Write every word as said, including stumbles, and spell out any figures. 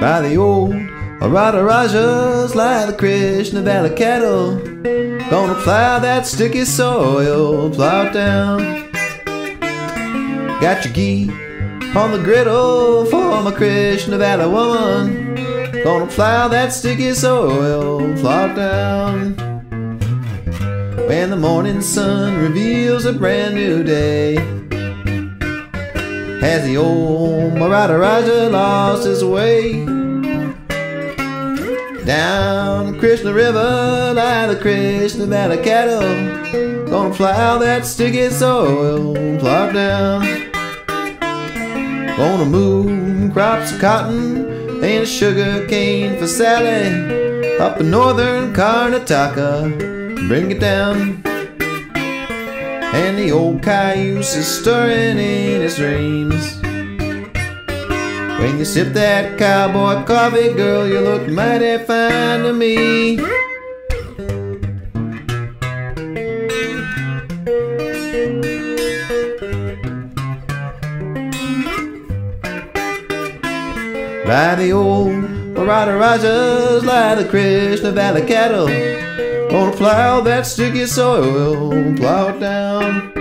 By the old Mahratta Rajas lie the Krishna Valley cattle, gonna plough that sticky soil, plough it down. Got your ghee on the griddle for my Krishna Valley woman, gonna plough that sticky soil, plough it down. When the morning sun reveals a brand new day, has the old Mahratta Raja lost his way? Down the Krishna River lie the Krishna Valley cattle, gonna plough that sticky soil, plough down. Gonna move crops of cotton and sugar cane for Sally up in northern Karnataka, bring it down. And the old cayuse is stirring in his dreams. When you sip that cowboy coffee, girl, you look mighty fine to me. By the old Mahratta Rajas lie the Krishna Valley cattle, gonna plough that sticky soil, plough it down.